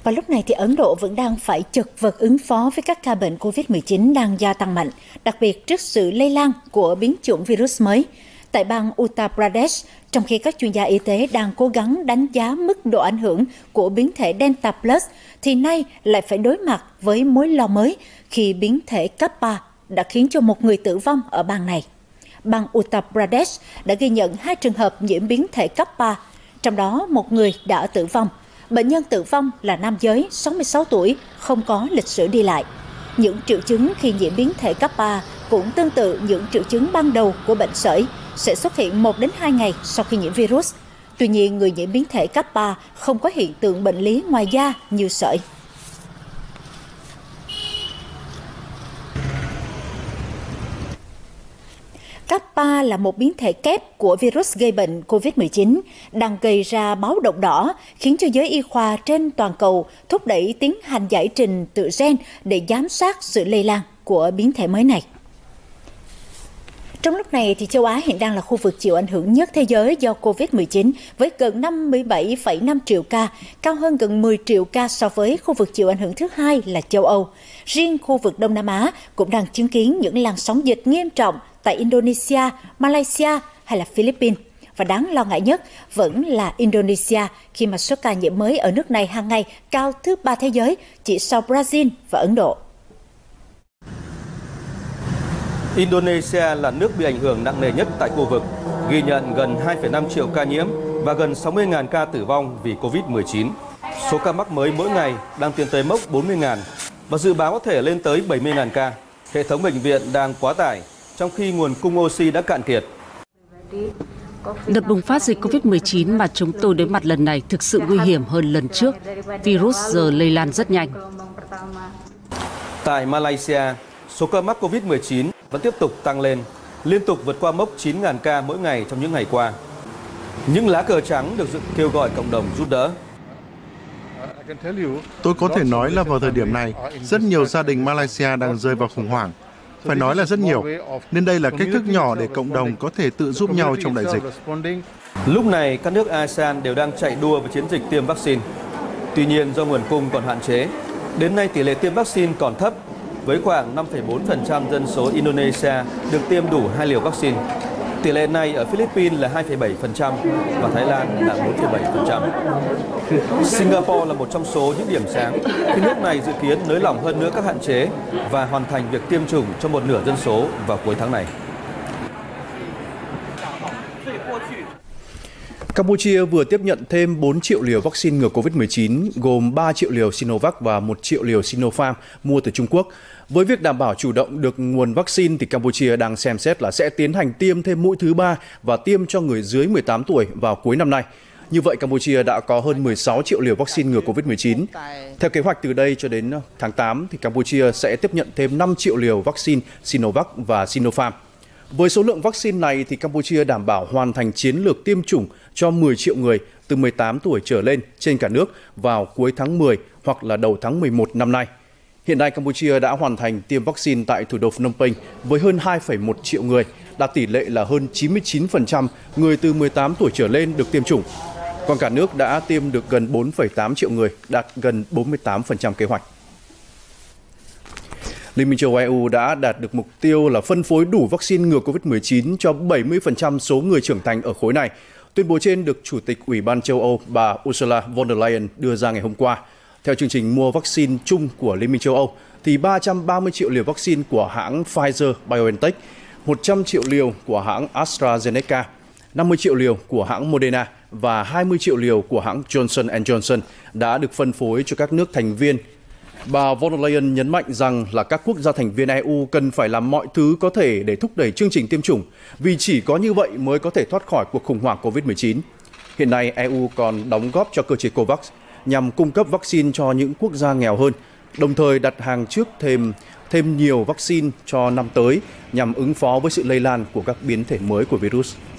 Và lúc này thì Ấn Độ vẫn đang phải chật vật ứng phó với các ca bệnh COVID-19 đang gia tăng mạnh, đặc biệt trước sự lây lan của biến chủng virus mới. Tại bang Uttar Pradesh, trong khi các chuyên gia y tế đang cố gắng đánh giá mức độ ảnh hưởng của biến thể Delta Plus, thì nay lại phải đối mặt với mối lo mới khi biến thể Kappa đã khiến cho một người tử vong ở bang này. Bang Uttar Pradesh đã ghi nhận 2 trường hợp nhiễm biến thể Kappa, trong đó một người đã tử vong. Bệnh nhân tử vong là nam giới, 66 tuổi, không có lịch sử đi lại. Những triệu chứng khi nhiễm biến thể Kappa cũng tương tự những triệu chứng ban đầu của bệnh sởi, sẽ xuất hiện 1 đến 2 ngày sau khi nhiễm virus. Tuy nhiên, người nhiễm biến thể Kappa không có hiện tượng bệnh lý ngoài da như sởi. Kappa là một biến thể kép của virus gây bệnh COVID-19, đang gây ra báo động đỏ, khiến cho giới y khoa trên toàn cầu thúc đẩy tiến hành giải trình tự gen để giám sát sự lây lan của biến thể mới này. Trong lúc này, thì châu Á hiện đang là khu vực chịu ảnh hưởng nhất thế giới do COVID-19 với gần 57,5 triệu ca, cao hơn gần 10 triệu ca so với khu vực chịu ảnh hưởng thứ hai là châu Âu. Riêng khu vực Đông Nam Á cũng đang chứng kiến những làn sóng dịch nghiêm trọng tại Indonesia, Malaysia hay là Philippines. Và đáng lo ngại nhất vẫn là Indonesia khi mà số ca nhiễm mới ở nước này hàng ngày cao thứ 3 thế giới, chỉ sau Brazil và Ấn Độ. Indonesia là nước bị ảnh hưởng nặng nề nhất tại khu vực, ghi nhận gần 2,5 triệu ca nhiễm và gần 60.000 ca tử vong vì Covid-19. Số ca mắc mới mỗi ngày đang tiến tới mốc 40.000 và dự báo có thể lên tới 70.000 ca. Hệ thống bệnh viện đang quá tải, trong khi nguồn cung oxy đã cạn kiệt. Đợt bùng phát dịch Covid-19 mà chúng tôi đối mặt lần này thực sự nguy hiểm hơn lần trước. Virus giờ lây lan rất nhanh. Tại Malaysia, số ca mắc Covid-19 vẫn tiếp tục tăng lên, liên tục vượt qua mốc 9.000 ca mỗi ngày trong những ngày qua. Những lá cờ trắng được dựng kêu gọi cộng đồng giúp đỡ. Tôi có thể nói là vào thời điểm này, rất nhiều gia đình Malaysia đang rơi vào khủng hoảng. Phải nói là rất nhiều, nên đây là cách thức nhỏ để cộng đồng có thể tự giúp nhau trong đại dịch. Lúc này, các nước ASEAN đều đang chạy đua với chiến dịch tiêm vaccine. Tuy nhiên, do nguồn cung còn hạn chế, đến nay tỷ lệ tiêm vaccine còn thấp, với khoảng 5,4% dân số Indonesia được tiêm đủ 2 liều vaccine. Tỷ lệ này ở Philippines là 2,7% và Thái Lan là 4,7%. Singapore là một trong số những điểm sáng khi nước này dự kiến nới lỏng hơn nữa các hạn chế và hoàn thành việc tiêm chủng cho một nửa dân số vào cuối tháng này. Campuchia vừa tiếp nhận thêm 4 triệu liều vaccine ngừa COVID-19, gồm 3 triệu liều Sinovac và 1 triệu liều Sinopharm mua từ Trung Quốc. Với việc đảm bảo chủ động được nguồn vaccine, thì Campuchia đang xem xét là sẽ tiến hành tiêm thêm mũi thứ 3 và tiêm cho người dưới 18 tuổi vào cuối năm nay. Như vậy, Campuchia đã có hơn 16 triệu liều vaccine ngừa COVID-19. Theo kế hoạch, từ đây cho đến tháng 8, thì Campuchia sẽ tiếp nhận thêm 5 triệu liều vaccine Sinovac và Sinopharm. Với số lượng vaccine này, thì Campuchia đảm bảo hoàn thành chiến lược tiêm chủng cho 10 triệu người từ 18 tuổi trở lên trên cả nước vào cuối tháng 10 hoặc là đầu tháng 11 năm nay. Hiện nay, Campuchia đã hoàn thành tiêm vaccine tại thủ đô Phnom Penh với hơn 2,1 triệu người, đạt tỷ lệ là hơn 99% người từ 18 tuổi trở lên được tiêm chủng. Còn cả nước đã tiêm được gần 4,8 triệu người, đạt gần 48% kế hoạch. Liên minh châu Âu EU đã đạt được mục tiêu là phân phối đủ vaccine ngừa COVID-19 cho 70% số người trưởng thành ở khối này. Tuyên bố trên được Chủ tịch Ủy ban châu Âu bà Ursula von der Leyen đưa ra ngày hôm qua. Theo chương trình mua vaccine chung của Liên minh châu Âu, thì 330 triệu liều vaccine của hãng Pfizer-BioNTech, 100 triệu liều của hãng AstraZeneca, 50 triệu liều của hãng Moderna và 20 triệu liều của hãng Johnson & Johnson đã được phân phối cho các nước thành viên. Bà von der Leyen nhấn mạnh rằng là các quốc gia thành viên EU cần phải làm mọi thứ có thể để thúc đẩy chương trình tiêm chủng, vì chỉ có như vậy mới có thể thoát khỏi cuộc khủng hoảng COVID-19. Hiện nay, EU còn đóng góp cho cơ chế COVAX nhằm cung cấp vaccine cho những quốc gia nghèo hơn, đồng thời đặt hàng trước thêm nhiều vaccine cho năm tới nhằm ứng phó với sự lây lan của các biến thể mới của virus.